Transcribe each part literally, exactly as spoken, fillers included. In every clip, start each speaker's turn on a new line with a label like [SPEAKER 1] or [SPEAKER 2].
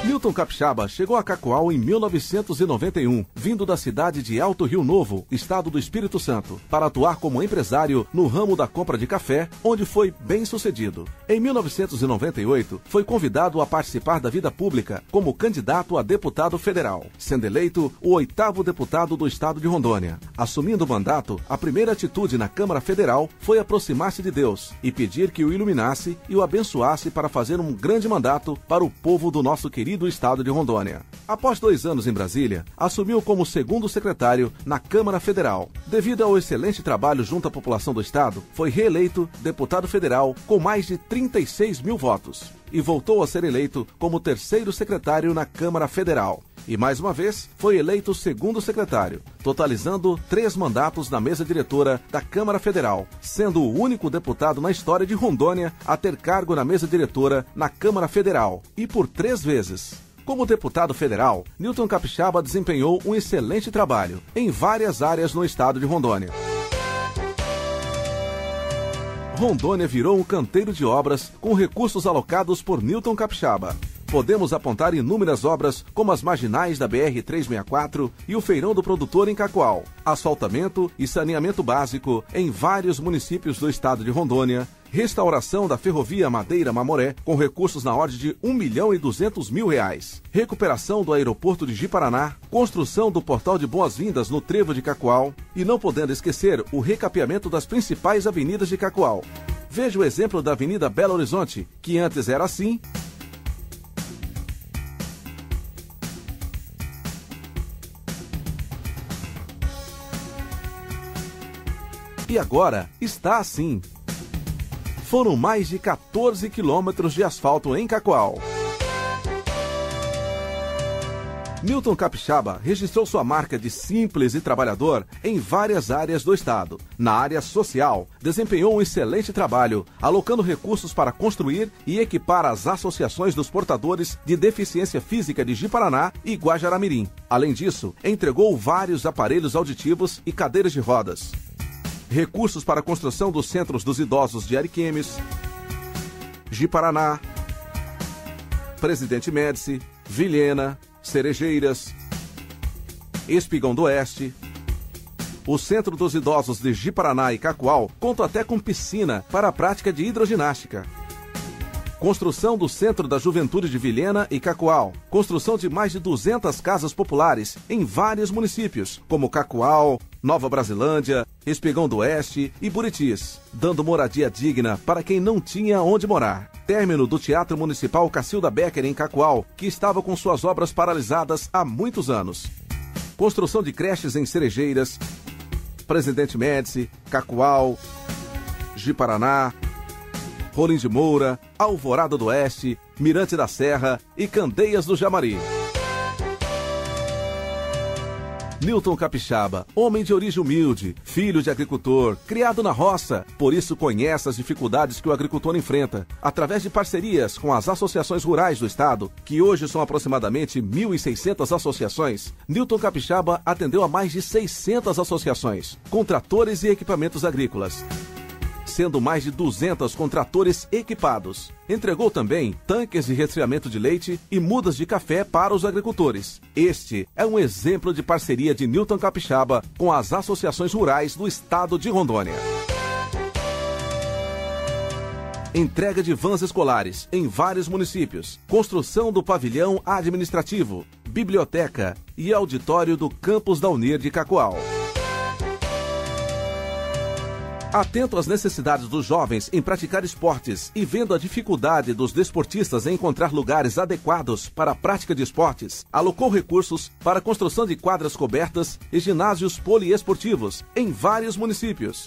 [SPEAKER 1] Newton Capixaba chegou a Cacoal em mil novecentos e noventa e um, vindo da cidade de Alto Rio Novo, estado do Espírito Santo, para atuar como empresário no ramo da compra de café, onde foi bem sucedido. Em mil novecentos e noventa e oito, foi convidado a participar da vida pública como candidato a deputado federal, sendo eleito o oitavo deputado do estado de Rondônia. Assumindo o mandato, a primeira atitude na Câmara Federal foi aproximar-se de Deus e pedir que o iluminasse e o abençoasse para fazer um grande mandato para o povo do nosso querido do estado de Rondônia. Após dois anos em Brasília, assumiu como segundo secretário na Câmara Federal. Devido ao excelente trabalho junto à população do estado, foi reeleito deputado federal com mais de trinta e seis mil votos e voltou a ser eleito como terceiro secretário na Câmara Federal. E mais uma vez, foi eleito segundo secretário, totalizando três mandatos na mesa diretora da Câmara Federal, sendo o único deputado na história de Rondônia a ter cargo na mesa diretora na Câmara Federal, e por três vezes. Como deputado federal, Newton Capixaba desempenhou um excelente trabalho em várias áreas no estado de Rondônia. Rondônia virou um canteiro de obras com recursos alocados por Newton Capixaba. Podemos apontar inúmeras obras como as marginais da B R trezentos e sessenta e quatro e o Feirão do Produtor em Cacoal, asfaltamento e saneamento básico em vários municípios do estado de Rondônia, restauração da ferrovia Madeira-Mamoré com recursos na ordem de um milhão e duzentos mil reais, recuperação do aeroporto de Ji-Paraná, construção do portal de boas-vindas no Trevo de Cacoal e não podendo esquecer o recapeamento das principais avenidas de Cacoal. Veja o exemplo da Avenida Belo Horizonte, que antes era assim, e agora está assim. Foram mais de quatorze quilômetros de asfalto em Cacoal. Newton Capixaba registrou sua marca de simples e trabalhador em várias áreas do estado. Na área social, desempenhou um excelente trabalho, alocando recursos para construir e equipar as associações dos portadores de deficiência física de Ji-Paraná e Guajará-Mirim. Além disso, entregou vários aparelhos auditivos e cadeiras de rodas. Recursos para a construção dos centros dos idosos de Ariquemes, Ji-Paraná, Presidente Médici, Vilhena, Cerejeiras, Espigão do Oeste. O Centro dos Idosos de Ji-Paraná e Cacoal conta até com piscina para a prática de hidroginástica. Construção do Centro da Juventude de Vilhena e Cacoal. Construção de mais de duzentas casas populares em vários municípios, como Cacoal, Nova Brasilândia, Espigão do Oeste e Buritis, dando moradia digna para quem não tinha onde morar. Término do Teatro Municipal Cacilda Becker em Cacoal, que estava com suas obras paralisadas há muitos anos. Construção de creches em Cerejeiras, Presidente Médici, Cacoal, Ji-Paraná, Rolim de Moura, Alvorada do Oeste, Mirante da Serra e Candeias do Jamari. Newton Capixaba, homem de origem humilde, filho de agricultor, criado na roça, por isso conhece as dificuldades que o agricultor enfrenta. Através de parcerias com as associações rurais do estado, que hoje são aproximadamente mil e seiscentas associações, Newton Capixaba atendeu a mais de seiscentas associações, com tratores e equipamentos agrícolas, sendo mais de duzentos com tratores equipados. Entregou também tanques de resfriamento de leite e mudas de café para os agricultores. Este é um exemplo de parceria de Newton Capixaba com as associações rurais do estado de Rondônia. Entrega de vans escolares em vários municípios, construção do pavilhão administrativo, biblioteca e auditório do campus da Unir de Cacoal. Atento às necessidades dos jovens em praticar esportes e vendo a dificuldade dos desportistas em encontrar lugares adequados para a prática de esportes, alocou recursos para a construção de quadras cobertas e ginásios poliesportivos em vários municípios.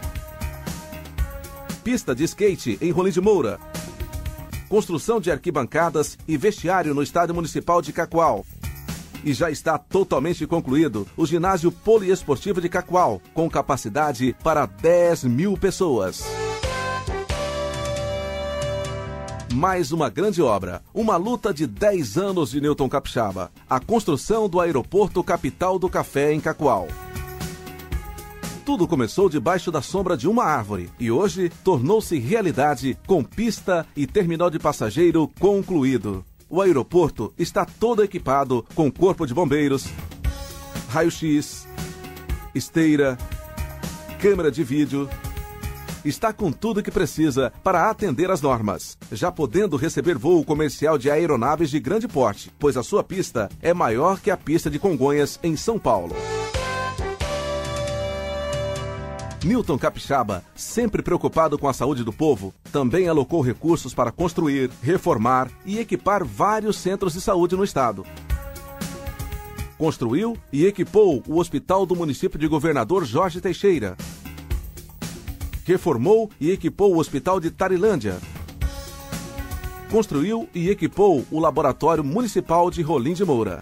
[SPEAKER 1] Pista de skate em Rolim de Moura. Construção de arquibancadas e vestiário no Estádio Municipal de Cacoal. E já está totalmente concluído o ginásio poliesportivo de Cacoal, com capacidade para dez mil pessoas. Mais uma grande obra, uma luta de dez anos de Newton Capixaba, a construção do aeroporto Capital do Café em Cacoal. Tudo começou debaixo da sombra de uma árvore e hoje tornou-se realidade com pista e terminal de passageiro concluído. O aeroporto está todo equipado com corpo de bombeiros, raio-x, esteira, câmera de vídeo. Está com tudo que precisa para atender às normas, já podendo receber voo comercial de aeronaves de grande porte, pois a sua pista é maior que a pista de Congonhas, em São Paulo. Newton Capixaba, sempre preocupado com a saúde do povo, também alocou recursos para construir, reformar e equipar vários centros de saúde no estado. Construiu e equipou o Hospital do Município de Governador Jorge Teixeira. Reformou e equipou o Hospital de Tarilândia. Construiu e equipou o Laboratório Municipal de Rolim de Moura.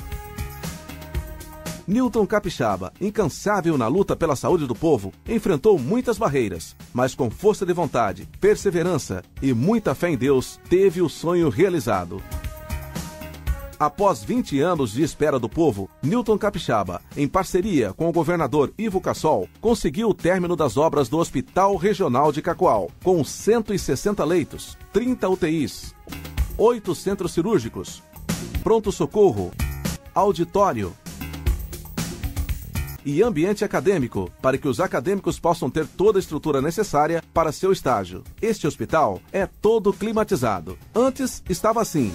[SPEAKER 1] Newton Capixaba, incansável na luta pela saúde do povo, enfrentou muitas barreiras, mas com força de vontade, perseverança e muita fé em Deus, teve o sonho realizado. Após vinte anos de espera do povo, Newton Capixaba, em parceria com o governador Ivo Cassol, conseguiu o término das obras do Hospital Regional de Cacoal, com cento e sessenta leitos, trinta U T Is, oito centros cirúrgicos, pronto-socorro, auditório e ambiente acadêmico, para que os acadêmicos possam ter toda a estrutura necessária para seu estágio. Este hospital é todo climatizado. Antes estava assim.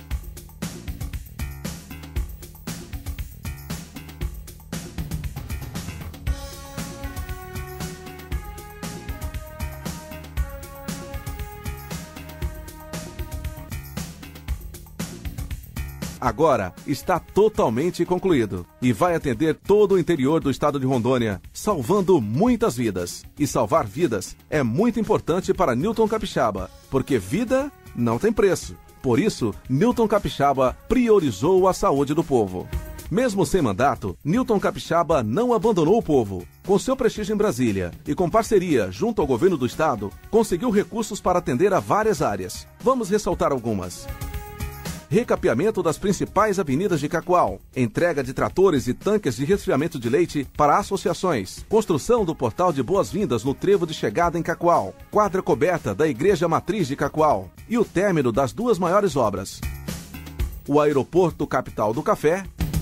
[SPEAKER 1] Agora está totalmente concluído e vai atender todo o interior do estado de Rondônia, salvando muitas vidas. E salvar vidas é muito importante para Newton Capixaba, porque vida não tem preço. Por isso, Newton Capixaba priorizou a saúde do povo. Mesmo sem mandato, Newton Capixaba não abandonou o povo. Com seu prestígio em Brasília e com parceria junto ao governo do estado, conseguiu recursos para atender a várias áreas. Vamos ressaltar algumas. Recapeamento das principais avenidas de Cacoal, entrega de tratores e tanques de resfriamento de leite para associações, construção do portal de boas-vindas no trevo de chegada em Cacoal, quadra coberta da Igreja Matriz de Cacoal e o término das duas maiores obras, o Aeroporto Capital do Café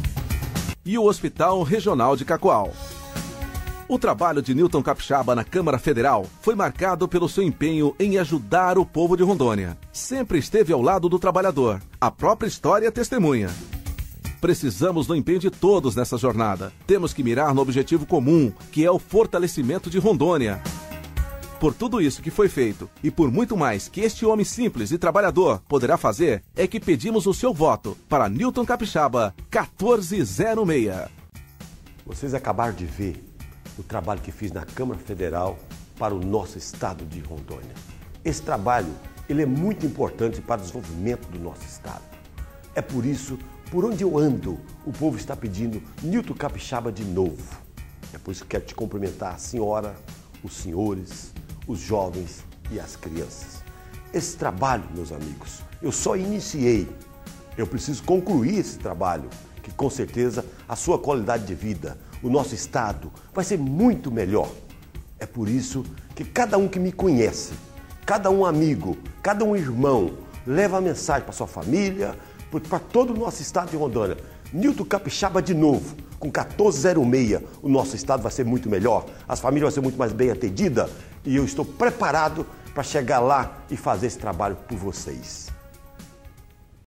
[SPEAKER 1] e o Hospital Regional de Cacoal. O trabalho de Newton Capixaba na Câmara Federal foi marcado pelo seu empenho em ajudar o povo de Rondônia. Sempre esteve ao lado do trabalhador. A própria história testemunha. Precisamos do empenho de todos nessa jornada. Temos que mirar no objetivo comum, que é o fortalecimento de Rondônia. Por tudo isso que foi feito e por muito mais que este homem simples e trabalhador poderá fazer, é que pedimos o seu voto para Newton Capixaba quatorze zero seis.
[SPEAKER 2] Vocês acabaram de ver o trabalho que fiz na Câmara Federal para o nosso estado de Rondônia. Esse trabalho ele é muito importante para o desenvolvimento do nosso estado. É por isso, por onde eu ando, o povo está pedindo Newton Capixaba de novo. É por isso que quero te cumprimentar a senhora, os senhores, os jovens e as crianças. Esse trabalho, meus amigos, eu só iniciei. Eu preciso concluir esse trabalho, que com certeza a sua qualidade de vida, o nosso estado, vai ser muito melhor. É por isso que cada um que me conhece, cada um amigo, cada um irmão, leva a mensagem para sua família, para todo o nosso estado de Rondônia. Newton Capixaba de novo, com quatorze zero seis, o nosso estado vai ser muito melhor, as famílias vão ser muito mais bem atendidas e eu estou preparado para chegar lá e fazer esse trabalho por vocês.